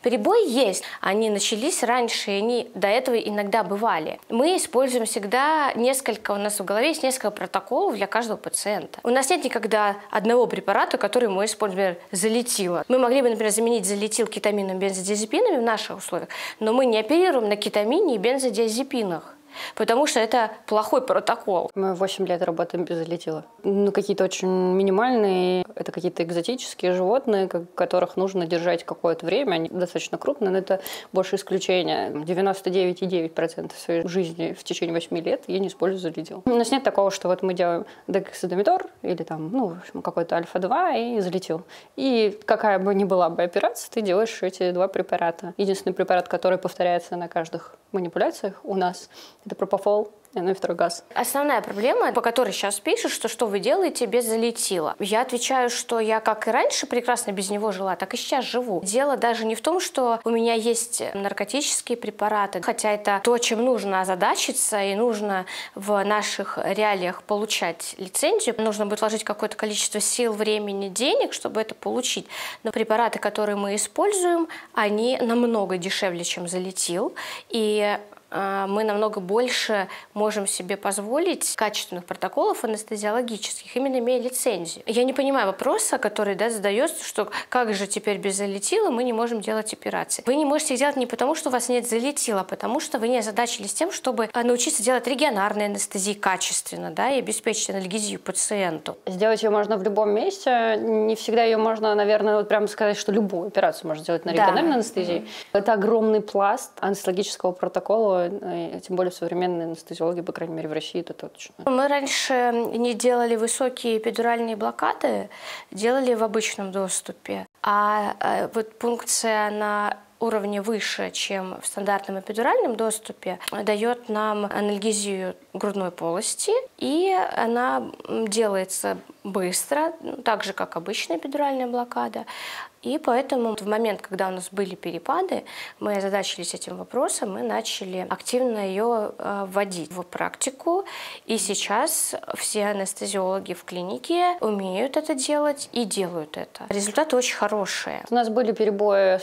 Перебои есть. Они начались раньше, и они до этого иногда бывали. Мы используем всегда у нас в голове есть несколько протоколов для каждого пациента. У нас нет никогда одного препарата, который мы используем, например, залетило. Мы могли бы, например, заменить залетил кетамином, бензодиазепинами в наших условиях, но мы не оперируем на кетамине и бензодиазепинах. Потому что это плохой протокол. Мы 8 лет работаем без залетила. Какие-то очень минимальные, это какие-то экзотические животные, которых нужно держать какое-то время. Они достаточно крупные, но это больше исключения. 99,9% своей жизни в течение 8 лет я не использую залетил. У нас нет такого, что вот мы делаем дексадометор или там, в общем, какой-то альфа-2 и залетил. И какая бы ни была бы операция, ты делаешь эти два препарата. Единственный препарат, который повторяется на каждых манипуляциях у нас, это пропофол и нефтрогаз. Основная проблема, по которой сейчас пишут, что вы делаете без залетила. Я отвечаю, что я как и раньше прекрасно без него жила, так и сейчас живу. Дело даже не в том, что у меня есть наркотические препараты, хотя это то, чем нужно озадачиться, и нужно в наших реалиях получать лицензию. Нужно будет вложить какое-то количество сил, времени, денег, чтобы это получить. Но препараты, которые мы используем, они намного дешевле, чем залетил. И мы намного больше можем себе позволить качественных протоколов анестезиологических, именно имея лицензию. Я не понимаю вопроса, который задается, что как же теперь без залетила мы не можем делать операции. Вы не можете их делать не потому, что у вас нет залетила, а потому что вы не озадачились тем, чтобы научиться делать регионарные анестезии качественно, и обеспечить анальгезию пациенту. Сделать ее можно в любом месте. Не всегда ее можно, наверное, прямо сказать, что любую операцию можно сделать на регионарной анестезии. Это огромный пласт анестезиологического протокола, тем более современные анестезиологи, по крайней мере, в России, это точно. Мы раньше не делали высокие эпидуральные блокады, делали в обычном доступе. А вот пункция на уровне выше, чем в стандартном эпидуральном доступе, дает нам анальгезию грудной полости, и она делается быстро, так же, как обычная эпидуральная блокада. И поэтому в момент, когда у нас были перепады, мы озадачились этим вопросом, мы начали активно ее вводить в практику. И сейчас все анестезиологи в клинике умеют это делать и делают это. Результаты очень хорошие. У нас были перебои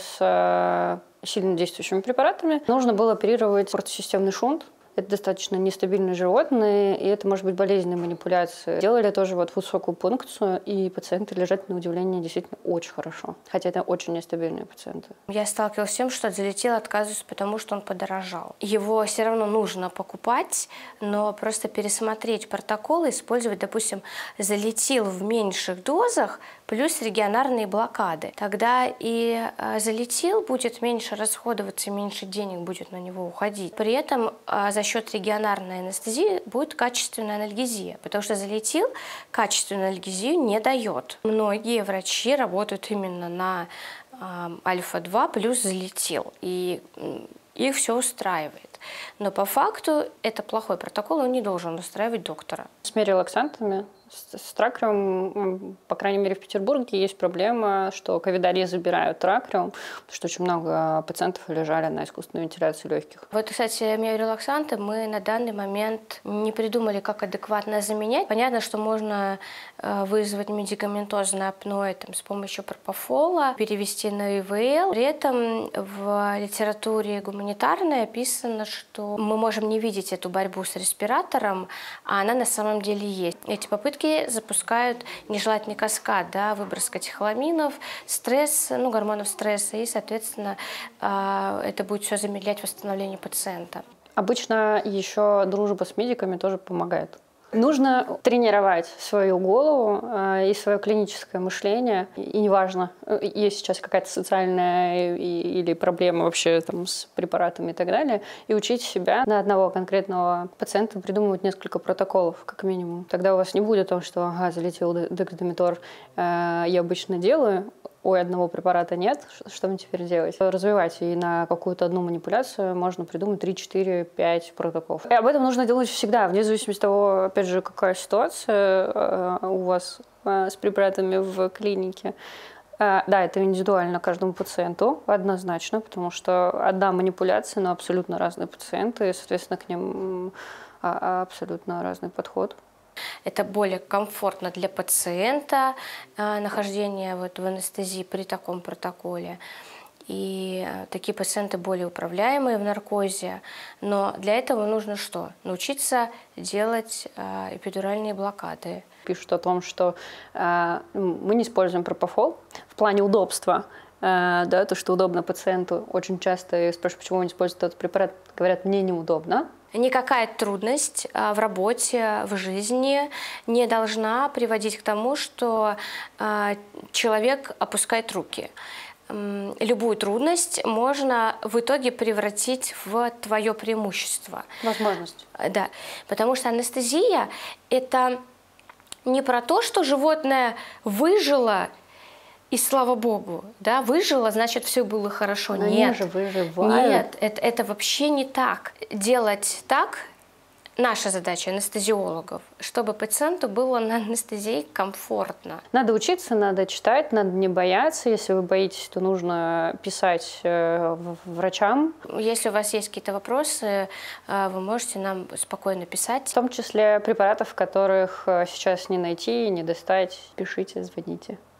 с сильно действующими препаратами. Нужно было оперировать портосистемный шунт. Это достаточно нестабильные животные, и это может быть болезненная манипуляция. Делали тоже высокую пункцию, и пациенты лежат, на удивление, действительно очень хорошо. Хотя это очень нестабильные пациенты. Я сталкивалась с тем, что от залетела отказываюсь, потому что он подорожал. Его все равно нужно покупать, но просто пересмотреть протоколы, использовать, допустим, залетил в меньших дозах, плюс регионарные блокады. Тогда и залетил будет меньше расходоваться, меньше денег будет на него уходить. При этом за счет регионарной анестезии будет качественная анальгезия, потому что залетил качественную анальгезию не дает. Многие врачи работают именно на альфа-2 плюс залетил, и их все устраивает. Но по факту это плохой протокол, он не должен устраивать доктора. С мерилаксантами, с тракриум, по крайней мере в Петербурге, есть проблема, что ковидари забирают тракриум, потому что очень много пациентов лежали на искусственной вентиляции легких. Вот, кстати, мерилаксанты мы на данный момент не придумали, как адекватно заменять. Понятно, что можно вызвать медикаментозное апноэ с помощью пропофола, перевести на ИВЛ. При этом в литературе гуманитарной описано, что мы можем не видеть эту борьбу с респиратором, а она на самом деле есть. Эти попытки запускают нежелательный каскад, выброс катехоламинов, стресс, гормонов стресса, и, соответственно, это будет все замедлять восстановление пациента. Обычно еще дружба с медиками тоже помогает. Нужно тренировать свою голову и свое клиническое мышление. И неважно, есть сейчас какая-то социальная или проблема вообще с препаратами и так далее, и учить себя на одного конкретного пациента придумывать несколько протоколов, как минимум. Тогда у вас не будет того, что залетел дексадометор, я обычно делаю, одного препарата нет, что мне теперь делать? Развивать, и на какую-то одну манипуляцию можно придумать 3, 4, 5 протоколов. И об этом нужно делать всегда, вне зависимости от того, опять же, какая ситуация у вас с препаратами в клинике. Да, это индивидуально каждому пациенту, однозначно, потому что одна манипуляция, но абсолютно разные пациенты, и, соответственно, к ним абсолютно разный подход. Это более комфортно для пациента, нахождение в анестезии при таком протоколе. И такие пациенты более управляемые в наркозе. Но для этого нужно что? Научиться делать эпидуральные блокады. Пишут о том, что мы не используем пропофол в плане удобства. Да, то, что удобно пациенту. Очень часто спрашивают, почему он использует этот препарат. Говорят, мне неудобно. Никакая трудность в работе, в жизни не должна приводить к тому, что человек опускает руки. Любую трудность можно в итоге превратить в твое преимущество. Возможность. Да, потому что анестезия – это не про то, что животное выжило, и слава богу, да, выжило, значит, все было хорошо. Но нет, они же выживают. Нет, это вообще не так. Делать так – наша задача анестезиологов, чтобы пациенту было на анестезии комфортно. Надо учиться, надо читать, надо не бояться. Если вы боитесь, то нужно писать врачам. Если у вас есть какие-то вопросы, вы можете нам спокойно писать. В том числе препаратов, которых сейчас не найти, не достать. Пишите, звоните.